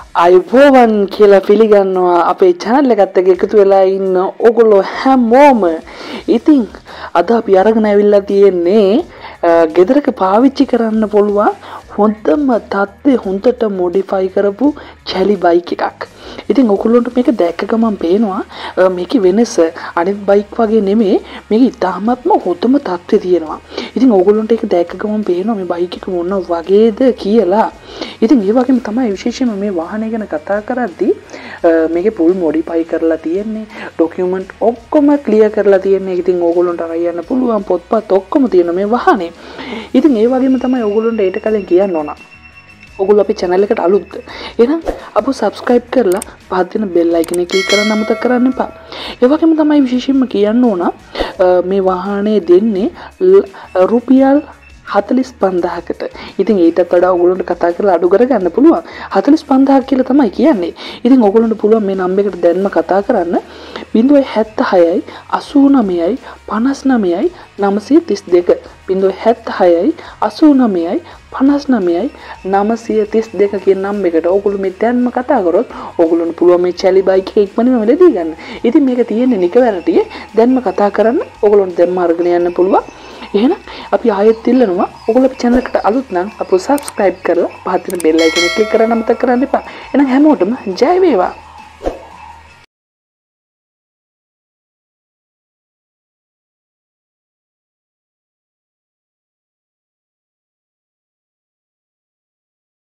අයිබෝවන් කියලා පිළිගන්නවා අපේ channel එකත් එක්ක එකතු වෙලා ඉන්න ඔයගොල්ලෝ හැමෝම. ඉතින් අද අපි අරගෙන ඇවිල්ලා තියෙන්නේ ගෙදරක පාවිච්චි කරන්න පුළුවන් හොඳම තත්ත්වය හොඳට modify කරපු චැලි බයික් එකක්. ඉතින් ඔයගොල්ලන්ට මේක දැක්ක ගමන් පේනවා මේකේ වෙනස අනිත් බයික් වගේ නෙමෙයි, මේක ඉතාමත්ම හොඳම තත්ත්වයේ තියෙනවා. ඉතින් ඔයගොල්ලන්ට ඒක දැක්ක ගමන් පේනවා මේ බයික් එක මොන වගේද කියලා. ඉතින් ඒ වගේම තමයි විශේෂයෙන්ම මේ වාහනය ගැන කතා කරද්දී මේකේ full modify කරලා තියෙන්නේ, document ඔක්කොම clear කරලා තියෙන්නේ. ඉතින් ඕගොල්ලන්ට අරයන්න පුළුවන් පොත්පත් ඔක්කොම තියෙන මේ වාහනේ. ඉතින් ඒ වගේම තමයි ඕගොල්ලන්ට ඊට කලින් කියන්න ඕන. ඔයගොල්ලෝ අපේ channel එකට අලුත්. එහෙනම් අපෝ subscribe කරලා පහත් වෙන bell icon එක click කරන්න අමතක කරන්න එපා. ඒ වගේම තමයි විශේෂයෙන්ම කියන්න ඕන මේ වාහනේ දෙන්නේ රුපියල් 45000කට. ඉතින් ඊටත් වඩා ඔයගොල්ලන්ට කතා කරලා අඩු කරගන්න පුළුවන්. 45000 කියලා තමයි කියන්නේ. ඉතින් ඔයගොල්ලන්ට පුළුවන් මේ නම්බර් එකට දැන්ම කතා කරන්න 076යි 89යි 59යි 932 076යි 89යි 59යි 932 කියන නම්බර එකට ඔයගොල්ලෝ මේ දැන්ම කතා කරොත් ඔයගොල්ලන්ට පුළුවන් මේ චැලි බයික් එක ඉක්මනින්ම මෙලදී ගන්න. ඉතින් මේක තියෙන්නේ නිකවැරටියේ දැන්ම කතා කරන්න ඔයගොල්ලන්ට දැන්ම අරගෙන යන්න පුළුවන්. එහෙනම් අපි ආයෙත් ඉල්ලනවා ඔයගොල්ලෝ අපේ channel එකට අලුත් නම් අපෝ subscribe කරලා පහත් වෙන bell icon එක click කරන්න අමතක කරන්න එපා. එහෙනම් හැමෝටම ජය වේවා.